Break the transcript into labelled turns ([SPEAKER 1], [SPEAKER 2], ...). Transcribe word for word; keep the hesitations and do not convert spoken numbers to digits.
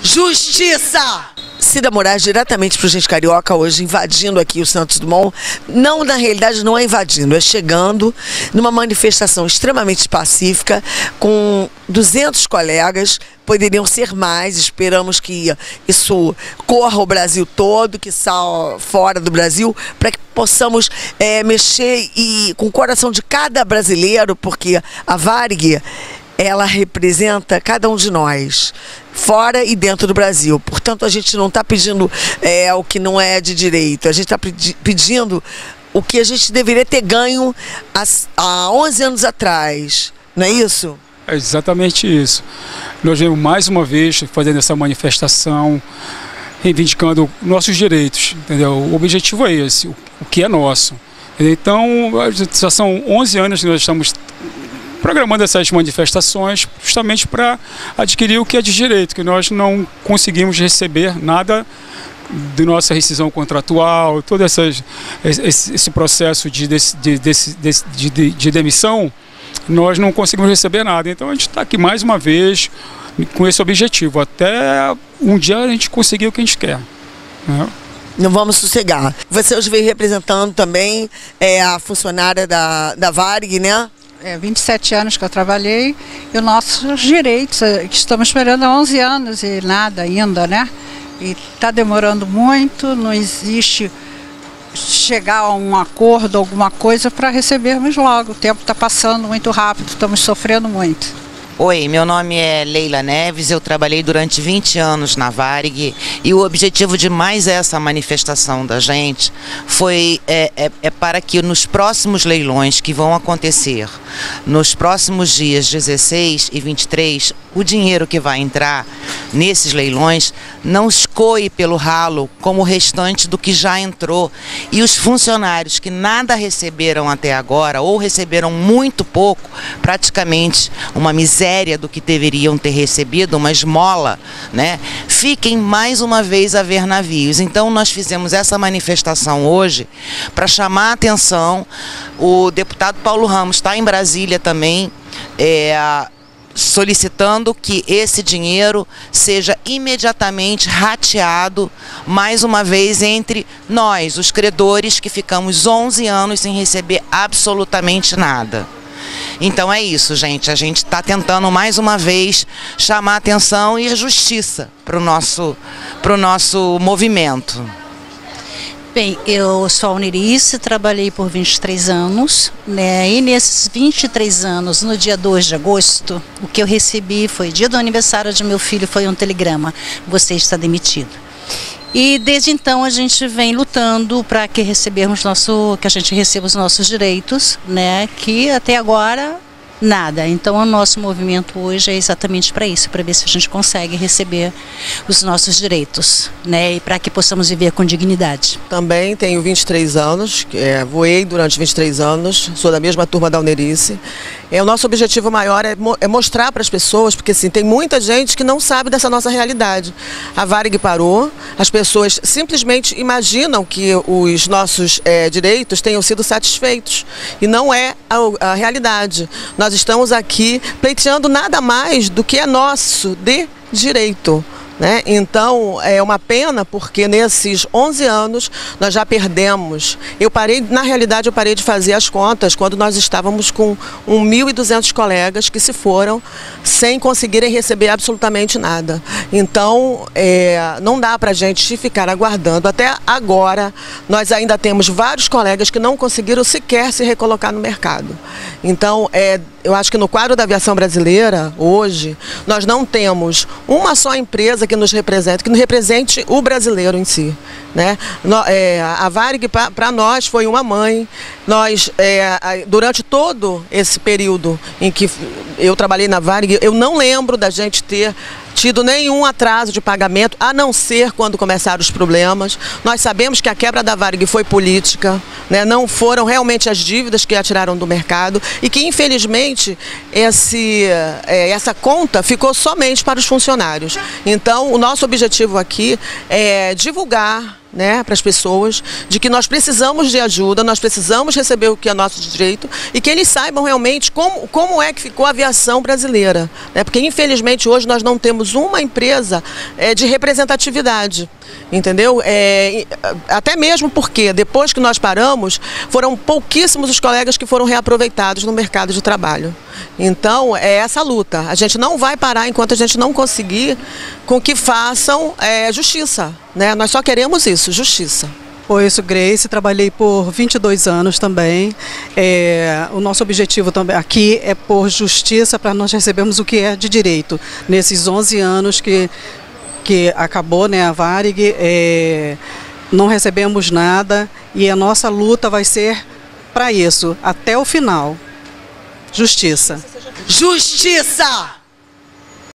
[SPEAKER 1] Justiça! Cida Moraes, diretamente para o Gente Carioca, hoje invadindo aqui o Santos Dumont. Não, na realidade, não é invadindo, é chegando numa manifestação extremamente pacífica, com duzentos colegas, poderiam ser mais, esperamos que isso corra o Brasil todo, que saia fora do Brasil, para que possamos é, mexer e, com o coração de cada brasileiro, porque a Varig, ela representa cada um de nós, fora e dentro do Brasil. Portanto, a gente não está pedindo é, o que não é de direito, a gente está pedindo o que a gente deveria ter ganho há onze anos atrás, não é isso?
[SPEAKER 2] É exatamente isso. Nós vemos mais uma vez fazendo essa manifestação, reivindicando nossos direitos, entendeu? O objetivo é esse, o, o que é nosso. Então, já são onze anos que nós estamos programando essas manifestações justamente para adquirir o que é de direito, que nós não conseguimos receber nada de nossa rescisão contratual, todo essas, esse, esse processo de, de, de, de, de, de demissão, nós não conseguimos receber nada. Então a gente está aqui mais uma vez com esse objetivo, até um dia a gente conseguir o que a gente quer, né?
[SPEAKER 1] Não vamos sossegar. Você hoje veio representando também é, a funcionária da, da Varig, né?
[SPEAKER 3] É, vinte e sete anos que eu trabalhei e os nossos direitos, que estamos esperando há onze anos e nada ainda, né? E está demorando muito, não existe chegar a um acordo, alguma coisa para recebermos logo. O tempo está passando muito rápido, estamos sofrendo muito.
[SPEAKER 4] Oi, meu nome é Leila Neves, eu trabalhei durante vinte anos na Varig e o objetivo de mais essa manifestação da gente foi é, é, é para que nos próximos leilões que vão acontecer, nos próximos dias dezesseis e vinte e três, o dinheiro que vai entrar nesses leilões não escoe pelo ralo como o restante do que já entrou. E os funcionários que nada receberam até agora, ou receberam muito pouco, praticamente uma miséria do que deveriam ter recebido, uma esmola, né? Fiquem mais uma vez a ver navios. Então nós fizemos essa manifestação hoje para chamar a atenção. O deputado Paulo Ramos está em Brasília também, é, solicitando que esse dinheiro seja imediatamente rateado, mais uma vez, entre nós, os credores, que ficamos onze anos sem receber absolutamente nada. Então é isso, gente, a gente está tentando mais uma vez chamar a atenção e a justiça para o nosso, para o nosso movimento.
[SPEAKER 5] Bem, eu sou a Unirice, trabalhei por vinte e três anos, né? E nesses vinte e três anos, no dia dois de agosto, o que eu recebi foi, dia do aniversário de meu filho, foi um telegrama: você está demitido. E desde então a gente vem lutando para que recebermos nosso, que a gente receba os nossos direitos, né? Que até agora nada. Então o nosso movimento hoje é exatamente para isso, para ver se a gente consegue receber os nossos direitos, né? E para que possamos viver com dignidade.
[SPEAKER 1] Também tenho vinte e três anos, é, voei durante vinte e três anos, sou da mesma turma da Unirice. É, o nosso objetivo maior é, é mostrar para as pessoas, porque assim, tem muita gente que não sabe dessa nossa realidade. A Varig parou, as pessoas simplesmente imaginam que os nossos é, direitos tenham sido satisfeitos, e não é a, a realidade. Nós estamos aqui pleiteando nada mais do que é nosso de direito, né? Então é uma pena, porque nesses onze anos nós já perdemos. Eu parei, na realidade eu parei de fazer as contas quando nós estávamos com mil e duzentos colegas que se foram sem conseguirem receber absolutamente nada. Então é, não dá para a gente ficar aguardando. Até agora nós ainda temos vários colegas que não conseguiram sequer se recolocar no mercado. Então é, eu acho que no quadro da aviação brasileira, hoje, nós não temos uma só empresa que nos represente, que nos represente o brasileiro em si, né? É, a Varig, para nós, foi uma mãe. Nós, é, durante todo esse período em que eu trabalhei na Varig, eu não lembro da gente ter tido nenhum atraso de pagamento, a não ser quando começaram os problemas. Nós sabemos que a quebra da Varig foi política, né? Não foram realmente as dívidas que a tiraram do mercado, e que infelizmente esse, é, essa conta ficou somente para os funcionários. Então o nosso objetivo aqui é divulgar né, para as pessoas, de que nós precisamos de ajuda, nós precisamos receber o que é nosso direito e que eles saibam realmente como, como é que ficou a aviação brasileira, né, porque infelizmente hoje nós não temos uma empresa é, de representatividade, entendeu? É, até mesmo porque depois que nós paramos, foram pouquíssimos os colegas que foram reaproveitados no mercado de trabalho. Então é essa luta, a gente não vai parar enquanto a gente não conseguir com que façam é, justiça, né? Nós só queremos isso, justiça.
[SPEAKER 6] Oi, eu sou Grace, trabalhei por vinte e dois anos também. É, o nosso objetivo também aqui é por justiça para nós recebermos o que é de direito. Nesses onze anos que, que acabou, né, a Varig, é, não recebemos nada e a nossa luta vai ser para isso, até o final. Justiça.
[SPEAKER 1] Justiça!